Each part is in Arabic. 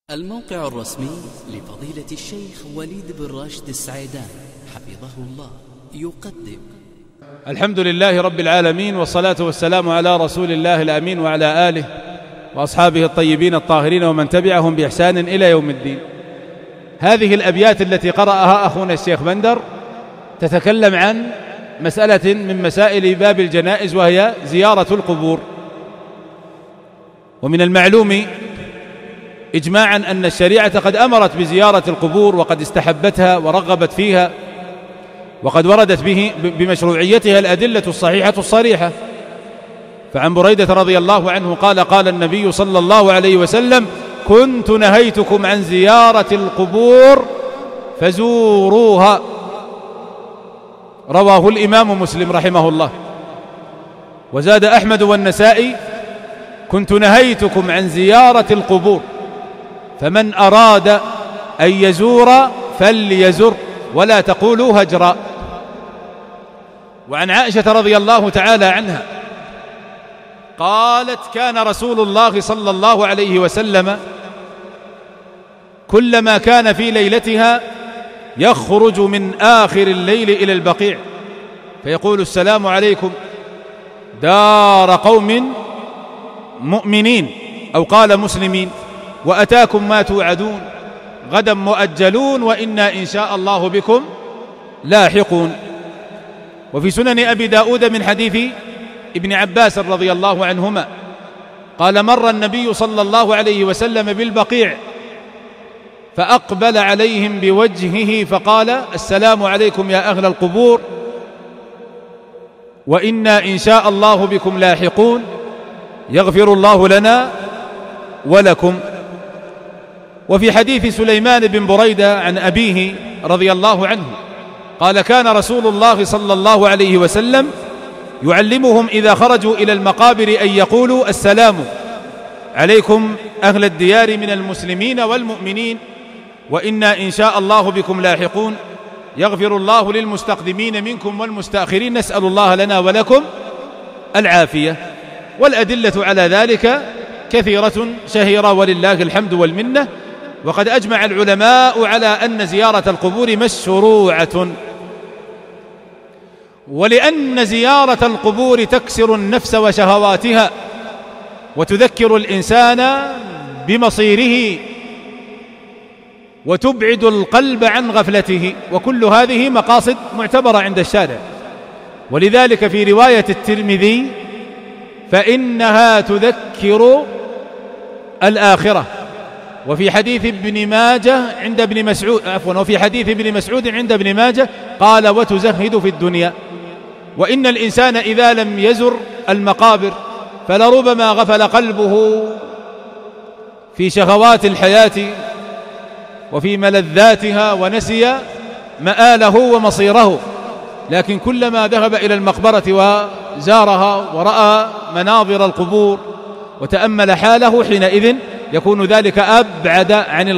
الموقع الرسمي لفضيلة الشيخ وليد بن راشد السعيدان حفظه الله يقدم. الحمد لله رب العالمين، والصلاة والسلام على رسول الله الأمين وعلى آله وأصحابه الطيبين الطاهرين ومن تبعهم بإحسان إلى يوم الدين. هذه الأبيات التي قرأها أخونا الشيخ بندر تتكلم عن مسألة من مسائل باب الجنائز، وهي زيارة القبور. ومن المعلوم إجماعا أن الشريعة قد أمرت بزيارة القبور، وقد استحبتها ورغبت فيها، وقد وردت بمشروعيتها الأدلة الصحيحة الصريحة. فعن بريدة رضي الله عنه قال: قال النبي صلى الله عليه وسلم: كنت نهيتكم عن زيارة القبور فزوروها. رواه الإمام مسلم رحمه الله. وزاد أحمد والنسائي: كنت نهيتكم عن زيارة القبور فمن أراد أن يزور فليزر ولا تقولوا هجرا. وعن عائشة رضي الله تعالى عنها قالت: كان رسول الله صلى الله عليه وسلم كلما كان في ليلتها يخرج من آخر الليل إلى البقيع فيقول: السلام عليكم دار قوم مؤمنين، أو قال مسلمين، وأتاكم ما توعدون غدا مؤجلون وإنا إن شاء الله بكم لاحقون. وفي سنن أبي داود من حديث ابن عباس رضي الله عنهما قال: مر النبي صلى الله عليه وسلم بالبقيع فأقبل عليهم بوجهه فقال: السلام عليكم يا أهل القبور وإنا إن شاء الله بكم لاحقون، يغفر الله لنا ولكم. وفي حديث سليمان بن بريدة عن أبيه رضي الله عنه قال: كان رسول الله صلى الله عليه وسلم يعلمهم إذا خرجوا إلى المقابر أن يقولوا: السلام عليكم أهل الديار من المسلمين والمؤمنين وإنا إن شاء الله بكم لاحقون، يغفر الله للمستقدمين منكم والمستأخرين، نسأل الله لنا ولكم العافية. والأدلة على ذلك كثيرة شهيرة ولله الحمد والمنة. وقد أجمع العلماء على أن زيارة القبور مشروعة، ولأن زيارة القبور تكسر النفس وشهواتها وتذكر الإنسان بمصيره وتبعد القلب عن غفلته، وكل هذه مقاصد معتبرة عند الشارع. ولذلك في رواية الترمذي: فإنها تذكر الآخرة. وفي حديث ابن ماجه عند ابن مسعود وفي حديث ابن مسعود عند ابن ماجه قال: وتزهد في الدنيا. وإن الإنسان إذا لم يزر المقابر فلربما غفل قلبه في شهوات الحياة وفي ملذاتها ونسي مآله ومصيره. لكن كلما ذهب إلى المقبرة وزارها ورأى مناظر القبور وتأمل حاله، حينئذ يكون ذلك أبعد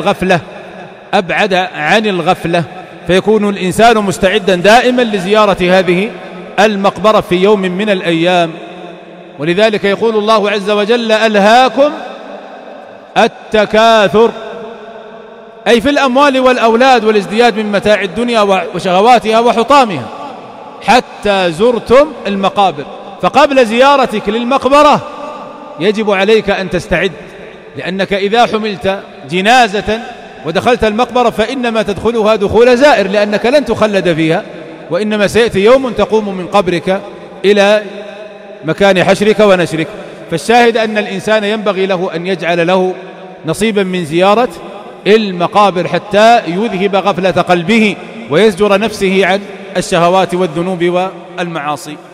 عن الغفلة، فيكون الإنسان مستعدا دائما لزيارة هذه المقبرة في يوم من الأيام. ولذلك يقول الله عز وجل: ألهاكم التكاثر، أي في الأموال والأولاد والازدياد من متاع الدنيا وشهواتها وحطامها، حتى زرتم المقابر. فقبل زيارتك للمقبرة يجب عليك أن تستعد، لأنك إذا حملت جنازة ودخلت المقبرة فإنما تدخلها دخول زائر، لأنك لن تخلد فيها، وإنما سيأتي يوم تقوم من قبرك إلى مكان حشرك ونشرك. فالشاهد أن الإنسان ينبغي له أن يجعل له نصيبا من زيارة المقابر حتى يذهب غفلة قلبه ويزجر نفسه عن الشهوات والذنوب والمعاصي.